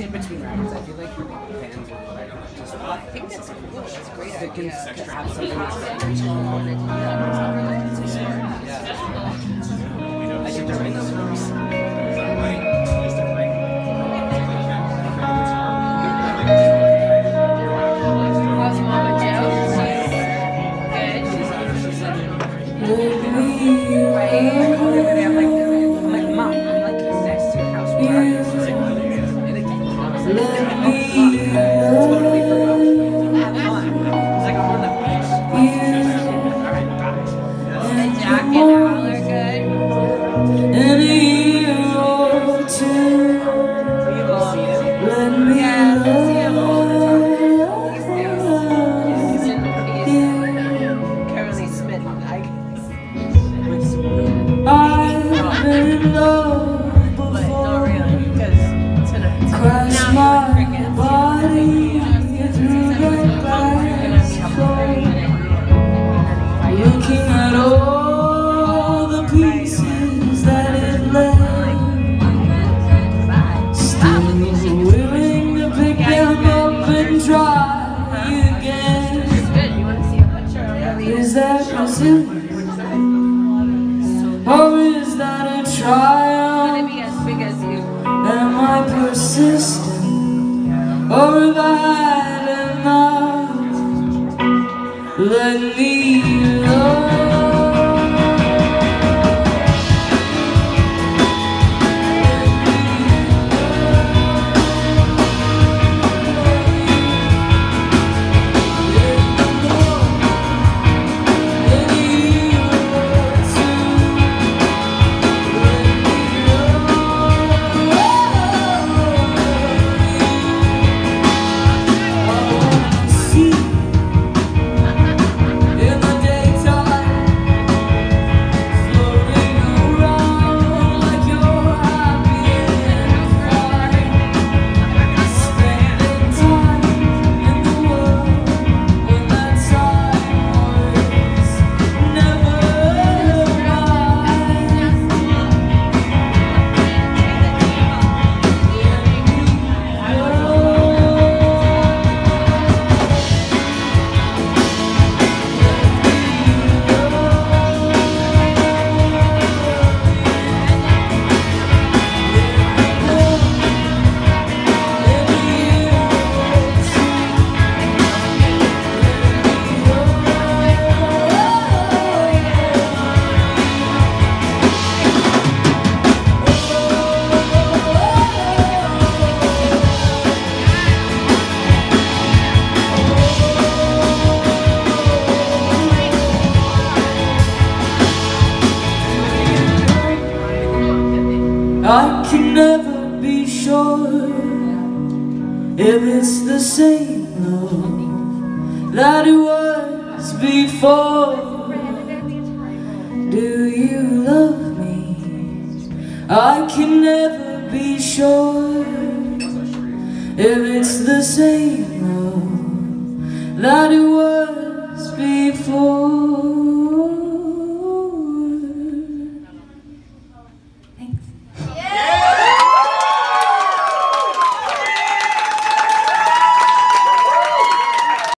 especially in between records. I feel like fans are just. I think that's cool. That's a great They can idea. have something that's Yeah. I think they're making How's Mama Joe? She's good. I'm like, Mom, I'm like next to your house. Where are you? She's like, and it totally forgot. Have fun. It's like I'm on the beach. Alright, bye. And Jack and Al are good. In a year or two, let me Yeah, I see him all the time. He's currently smitten, I guess. I've been in love But not before. really, because tonight. Crash Now my you with crickets. body through the glass floor, looking at all the pieces that it left, still willing to pick them up and try again. Good, you want to see a picture of the Is that resilience, or is that a It's gonna triumph? be as big as you. Am I persistent, or have I had enough? Let me love. I can never be sure if it's the same love that it was before. Do you love me? I can never be sure if it's the same love that it was before.